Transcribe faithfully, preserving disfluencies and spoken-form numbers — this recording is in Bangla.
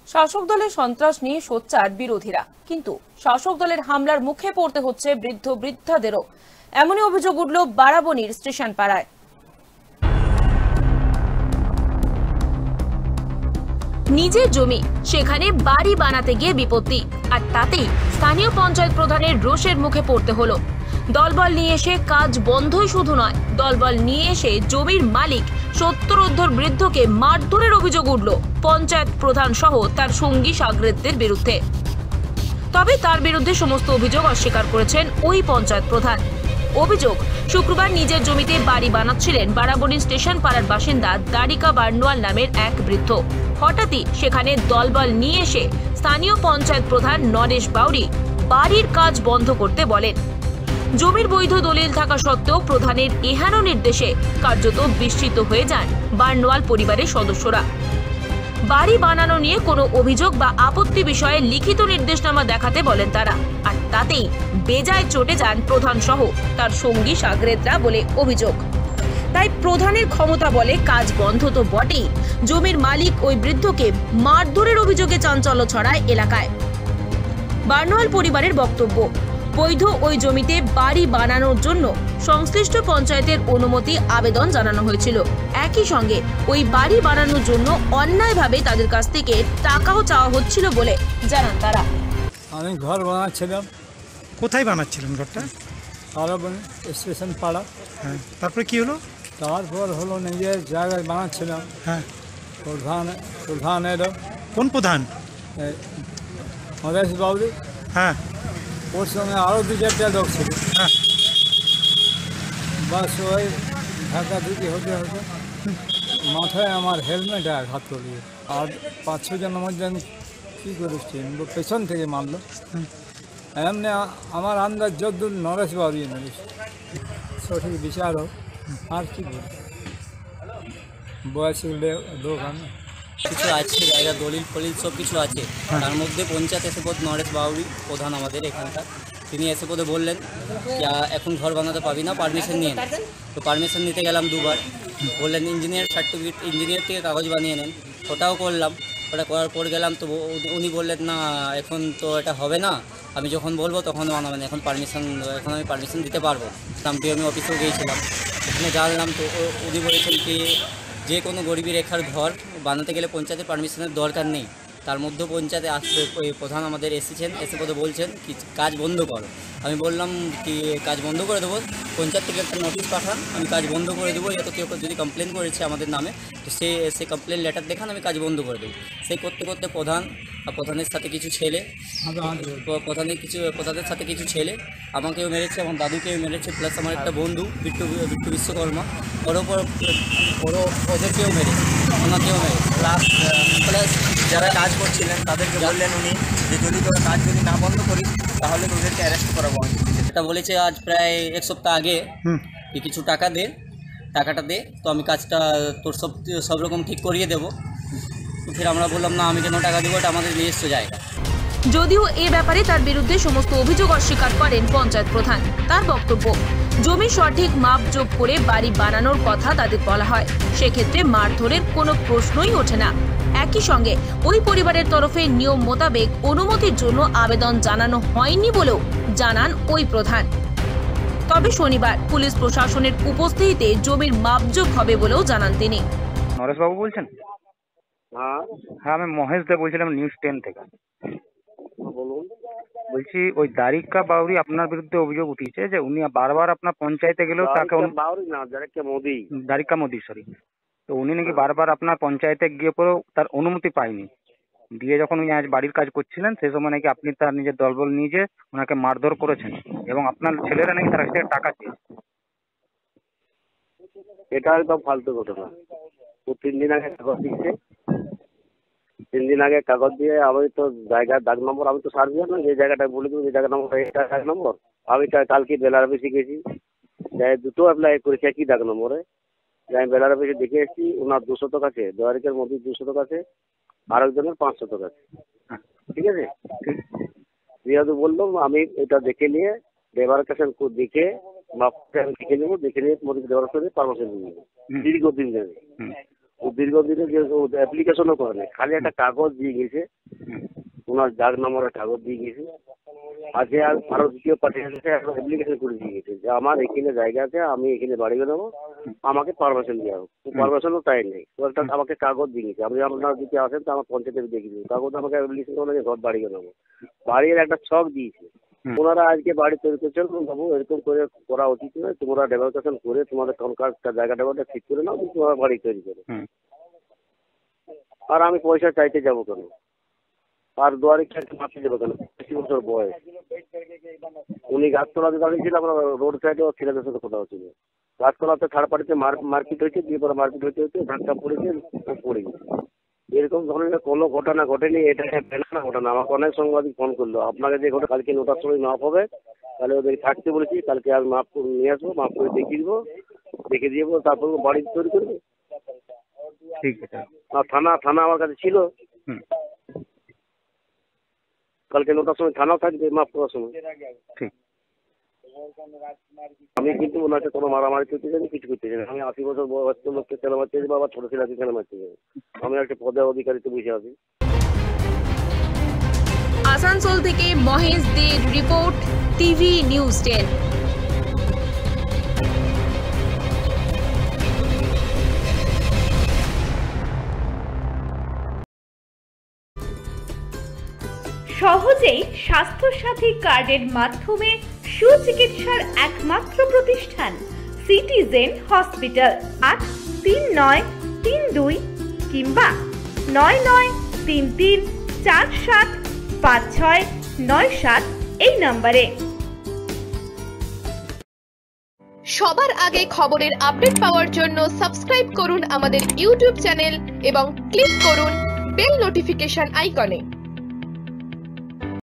শাসক দলের সন্ত্রাস নিয়ে সোচ্চার বিরোধীরা, কিন্তু শাসক দলের হামলার মুখে পড়তে হচ্ছে বৃদ্ধ বৃদ্ধাদেরও। এমনই অভিযোগ উঠল বারাবণীর স্টেশন পাড়ায়। নিজের জমি, সেখানে বাড়ি বানাতে গিয়ে বিপত্তি, আর তাতেই স্থানীয় পঞ্চায়েত প্রধানের রোষের মুখে পড়তে হলো। দলবল নিয়ে এসে কাজ বন্ধই শুধু নয়, দলবল নিয়ে এসে জমির মালিক সত্তরোর্ধ্ব বৃদ্ধকে মারধরের অভিযোগ উঠল পঞ্চায়েত প্রধান সহ তার সঙ্গী সাগরেদদের বিরুদ্ধে। তবে তার বিরুদ্ধে সমস্ত অভিযোগ অস্বীকার করেছেন ওই পঞ্চায়েত প্রধান। অভিযোগ, শুক্রবার নিজের জমিতে বাড়ি বানাচ্ছিলেন বারাবণী স্টেশন পাড়ার বাসিন্দা দারিকা বার্নওয়াল নামের এক বৃদ্ধ। হঠাৎই সেখানে দলবল নিয়ে এসে স্থানীয় পঞ্চায়েত প্রধান নরেশ বাউরি বাড়ির কাজ বন্ধ করতে বলেন। জমির বৈধ দলিল থাকা সত্ত্বেও প্রধানের এহেন নির্দেশে কার্যত বিস্মিত হয়ে যান বার্নওয়াল পরিবারের সদস্যরা। বাড়ি বানানো নিয়ে কোনো অভিযোগ বা আপত্তি বিষয়ে লিখিত নির্দেশনামা দেখাতে বলেন তারা, আর তাতেই বেজায় চটে যান প্রধান সহ তার সঙ্গী সাগরেদরা বলে অভিযোগ। তাই প্রধানের ক্ষমতা বলে কাজ বন্ধ তো বটেই, জমির মালিক ওই বৃদ্ধকে মারধরের অভিযোগে চাঞ্চল্য ছড়ায় এলাকায়। বার্নওয়াল পরিবারের বক্তব্য, বৈধ ওই জমিতে বাড়ি বানানোর জন্য সংশ্লিষ্ট পঞ্চায়েতের অনুমতি আবেদন জানানো হয়েছিল। একই সঙ্গে ওই বাড়ি বানানোর জন্য অন্যায়ভাবে তাদের কাছ থেকে টাকাও চাওয়া হচ্ছিল বলে জানান তারা। আমি ঘর বানাচ্ছিলাম। কোথায় বানাচ্ছিলেন ঘরটা? বারাবণী স্টেশন পাড়া। হ্যাঁ, তারপরে কি হলো? তারপর হলো নিজের জায়গায় বানাচ্ছিলাম। হ্যাঁ, প্রধান প্রধান এলো। কোন প্রধান? নরেশ বাউরি। হ্যাঁ, ওর সঙ্গে আরও দু চারটা লোক ছিল। হ্যাঁ, বাস ওই ঢাকা ধুকি হতে হতে মাথায় আমার হেলমেট আর হাত করিয়ে আর পাঁচ ছজনের মধ্যে আমি কী করেছি, পেছন থেকে মারলো। এমনি আমার আন্দাজ যদ্দূর নরেশ বাউরি মেরেছে, সঠিক বিচার হোক। আর কি বল, বয়সী লোক আমি। কিছু আছে জায়গা, দলিল ফলিল সব কিছু আছে। তার মধ্যে পঞ্চায়েত এসে পদ নরেশ বাউরি প্রধান আমাদের এখানকার, তিনি এসে পদে বললেন এখন ঘর বানাতে পাবি না, পারমিশন নিয়ে নেন। তো পারমিশন নিতে গেলাম দুবার, বললেন ইঞ্জিনিয়ার সার্টিফিকেট, ইঞ্জিনিয়ার থেকে কাগজ বানিয়ে নেন। ওটাও করলাম, ওটা করার পর গেলাম তো উনি বললেন না এখন তো এটা হবে না, আমি যখন বলবো তখন বানাবেন, এখন পারমিশন এখন আমি পারমিশন দিতে পারবো। আমি আমি অফিসেও গিয়েছিলাম, ওখানে জানলাম তো উনি বলেছেন কি যে কোনো গরিবী রেখার ঘর বানাতে গেলে পঞ্চায়েতের পারমিশনের দরকার নেই। তার মধ্যে পঞ্চায়েতে আসতে প্রধান আমাদের এসেছেন, এসে পদে বলছেন কি কাজ বন্ধ করো। আমি বললাম কি কাজ বন্ধ করে দেবো, পঞ্চায়েত থেকে একটা নোটিশ পাঠান, আমি কাজ বন্ধ করে দেবো। এত কেউ যদি কমপ্লেন করেছে আমাদের নামে, তো সে সে কমপ্লেন লেটার দেখান, আমি কাজ বন্ধ করে দেবো। সেই করতে করতে প্রধান আর প্রধানের সাথে কিছু ছেলে, প্রধানের কিছু প্রধানের সাথে কিছু ছেলে আমাকেও মেরেছে, আমার দাদুকেও মেরেছে, প্লাস আমার একটা বন্ধু বিট্টু বিট্টু বিশ্বকর্মা, ওর ওপর ওরও ওদেরকেও মেরেছে, ওনাকেও মেরেছে। প্লাস প্লাস যারা কাজ করছিলেন তাদেরকে বললেন উনি যে যদি তোর কাজ যদি না বন্ধ করিস তাহলে ওদেরকে অ্যারেস্ট করাবো। এটা বলেছে আজ প্রায় এক সপ্তাহ আগে, কিছু টাকা দে, টাকাটা দে তো আমি কাজটা তোর সব সব রকম ঠিক করিয়ে দেবো। তো ফের আমরা বললাম না আমি কেন টাকা দেবো, এটা আমাদের নিজস্ব জায়গা। যদিও এ ব্যাপারে তার বিরুদ্ধে সমস্ত অভিযোগ অস্বীকার করেন পঞ্চায়েত প্রধান। তার বক্তব্য, জমি সঠিক মাপজোক করে বাড়ি বানানোর কথা তাদের বলা হয়, সেক্ষেত্রে মারধরের কোনো প্রশ্নই ওঠে না। একই সঙ্গে ওই পরিবারের তরফে নিয়ম মোতাবেক অনুমতির জন্য আবেদন জানানো হয়নি বলেও জানান ওই প্রধান। তবে শনিবার পুলিশ প্রশাসনের উপস্থিতিতে জমির মাপজোক হবে বলেও জানান তিনি। নরেশবাবু বলছেন? হ্যাঁ হ্যাঁ, আমি মহেশ দে বলছিলাম, নিউজ টেন থেকে। বলুন। বলছি ওই দারিকা বাউরি আপনার বিরুদ্ধে অভিযোগ উঠিয়েছে যে উনি বারবার আপনার পঞ্চায়েতে গেলেও তাকে বাউরি না, দারিকা মোদি দারিকা মোদি সরি তো উনি নাকি বারবার আপনার পঞ্চায়েতে গিয়ে পরেও তার অনুমতি পায়নি, দিয়ে যখন উনি আজ বাড়ির কাজ করছিলেন সেই সময় নাকি আপনি তার নিজের দলবল নিয়ে যে ওনাকে মারধর করেছেন এবং আপনার ছেলেরা নাকি তার কাছ থেকে টাকা চেয়েছে। এটা একদম ফালতু ঘটনা। ও তিন দিন আগে কাগজ দিয়েছে, তিন দিন আগে কাগজ দিয়ে আমি তো জায়গার দাগ নম্বর, আমি তো সার্ভিয়ার না, যে জায়গাটা বলে দেবো যে জায়গা নম্বর এটা দাগ নম্বর। আমি কালকে বেলার অফিসে গেছি, যাই দুটো অ্যাপ্লাই করেছি একই দাগ নম্বরে, যাই বেলার অফিসে দেখে এসেছি ওনার দুশো টাকা আছে, দেওয়ারিকের মধ্যে দুশো টাকা আছে, আরেকজনের পাঁচশো টাকা আছে। ঠিক আছে, যেহেতু বললাম আমি এটা দেখে নিয়ে ডেভারকেশন দেখে মাপটা আমি দেখে নেবো, দেখে নিয়ে মোদী দেওয়ার করে পারমিশন নিয়ে নেবো, দীর্ঘদিন যাবে। ও দীর্ঘদিনে যে অ্যাপ্লিকেশনও করে নাই, খালি একটা কাগজ দিয়ে গেছে, ওনার জাগ নম্বরের কাগজ দিয়ে গেছে। আজকে আর আরো দ্বিতীয় পাঠিয়ে গেছে, একটা অ্যাপ্লিকেশন করে দিয়ে গেছে যে আমার এখানে জায়গা আছে, আমি এখানে বাড়ি বানাবো, আমাকে পারমিশন দেওয়া হোক। পারমিশনও তাই নেই, তো একটা আমাকে কাগজ দিয়ে গেছে। আপনি আপনারা যদি আসেন তো আমার পঞ্চায়েতে দেখে দিন কাগজ, আমাকে অ্যাপ্লিকেশন করে ঘর বাড়ি বানাবো, বাড়ির একটা ছক দিয়েছে। ওনারা আজকে বাড়ি তৈরি করছেন, বাবু এরকম করে করা উচিত নয়, তোমরা ডেভেলপেশন করে তোমাদের টনকার জায়গা টাইগাটা ঠিক করে নাও, তোমরা বাড়ি তৈরি করো। আর আমি পয়সা চাইতে যাবো কেন, আর দুয়ারে খেতে মাপতে যাবো কেন? বেশি বছর বয়স, উনি গাছতলাতে দাঁড়িয়েছিল, আমরা রোড সাইডে ছেলেদের সাথে কথা হচ্ছিল। গাছতলাতে থার্ড পার্টিতে মারপিট হয়েছে, দিয়ে পরে মারপিট হইতে হইতে ধাক্কা পড়েছে, পড়ে গেছে। এরকম ধরনের কোনো ঘটনা ঘটেনি, এটা বেনানা ঘটনা। আমাকে অনেক সাংবাদিক ফোন করলো, আপনাকে যে ঘটনা কালকে নটার সময় মাপ হবে, তাহলে ওদের থাকতে বলেছি, কালকে আর মাপ নিয়ে আসবো, মাপ করে দেখিয়ে দেবো, দেখে দিয়ে তারপর বাড়ি তৈরি করবে। ঠিক আছে। আর থানা থানা আমার কাছে ছিল, কালকে নটার সময় থানাও থাকবে মাপ করার সময়। ঠিক। আমি কিন্তু ওনাকে কোনো মারামারি করতে চাই, কিছু করতে চাই না। আমি আশি বছর বয়স্ক লোককে কেন মারতে যাবো, আবার ছোট ছেলেকে কেন মারতে যাবো? আমি একটা পদে অধিকারিতে বসে আছি। আসানসোল থেকে মহেশ দের রিপোর্ট, টিভি নিউজ টেন। সহজেই স্বাস্থ্যসাথী কার্ডের মাধ্যমে সুচিকিৎসার একমাত্র প্রতিষ্ঠান সিটিজেন হসপিটাল। আট তিন নয় তিন দুই কিংবা নয় নয় তিন তিন চার সাত পাঁচ ছয় নয় সাত এই নম্বরে। সবার আগে খবরের আপডেট পাওয়ার জন্য সাবস্ক্রাইব করুন আমাদের ইউটিউব চ্যানেল এবং ক্লিক করুন বেল নোটিফিকেশন আইকনে।